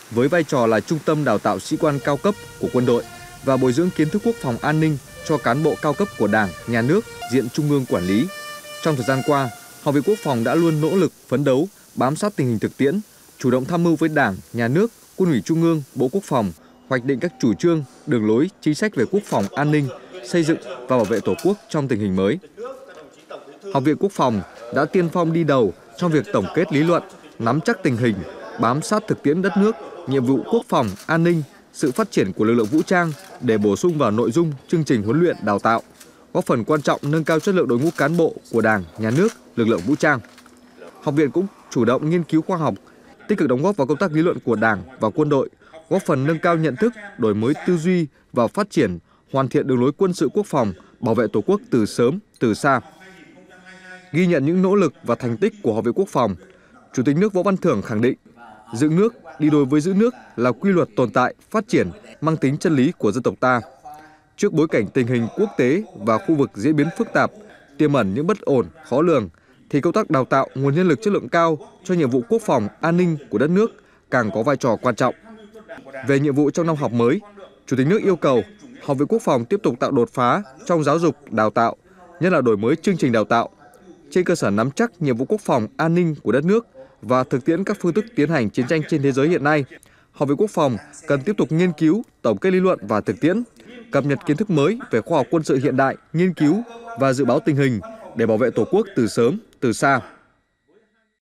với vai trò là trung tâm đào tạo sĩ quan cao cấp của quân đội và bồi dưỡng kiến thức quốc phòng an ninh cho cán bộ cao cấp của Đảng, Nhà nước, diện Trung ương quản lý. Trong thời gian qua, Học viện Quốc phòng đã luôn nỗ lực phấn đấu, bám sát tình hình thực tiễn, chủ động tham mưu với Đảng, Nhà nước, Quân ủy Trung ương, Bộ Quốc phòng, hoạch định các chủ trương, đường lối, chính sách về quốc phòng an ninh, xây dựng và bảo vệ Tổ quốc trong tình hình mới. Học viện Quốc phòng đã tiên phong đi đầu trong việc tổng kết lý luận, nắm chắc tình hình, bám sát thực tiễn đất nước, nhiệm vụ quốc phòng, an ninh, sự phát triển của lực lượng vũ trang để bổ sung vào nội dung chương trình huấn luyện đào tạo, góp phần quan trọng nâng cao chất lượng đội ngũ cán bộ của Đảng, Nhà nước, lực lượng vũ trang. Học viện cũng chủ động nghiên cứu khoa học, tích cực đóng góp vào công tác lý luận của Đảng và quân đội, góp phần nâng cao nhận thức, đổi mới tư duy và phát triển, hoàn thiện đường lối quân sự quốc phòng, bảo vệ Tổ quốc từ sớm, từ xa. Ghi nhận những nỗ lực và thành tích của Học viện Quốc phòng, Chủ tịch nước Võ Văn Thưởng khẳng định, dựng nước đi đôi với giữ nước là quy luật tồn tại, phát triển, mang tính chân lý của dân tộc ta. Trước bối cảnh tình hình quốc tế và khu vực diễn biến phức tạp, tiềm ẩn những bất ổn, khó lường, thì công tác đào tạo nguồn nhân lực chất lượng cao cho nhiệm vụ quốc phòng, an ninh của đất nước càng có vai trò quan trọng. Về nhiệm vụ trong năm học mới, Chủ tịch nước yêu cầu Học viện Quốc phòng tiếp tục tạo đột phá trong giáo dục, đào tạo, nhất là đổi mới chương trình đào tạo. Trên cơ sở nắm chắc nhiệm vụ quốc phòng, an ninh của đất nước và thực tiễn các phương thức tiến hành chiến tranh trên thế giới hiện nay, Học viện Quốc phòng cần tiếp tục nghiên cứu, tổng kết lý luận và thực tiễn, cập nhật kiến thức mới về khoa học quân sự hiện đại, nghiên cứu và dự báo tình hình để bảo vệ Tổ quốc từ sớm, từ xa.